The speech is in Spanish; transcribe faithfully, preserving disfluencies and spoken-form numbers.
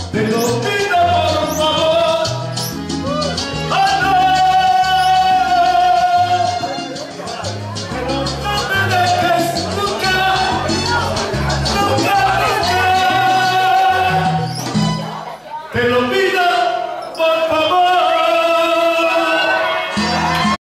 te lo pido por favor. ¡Ana! Pero no me dejes nunca, nunca, nunca. Te lo pido.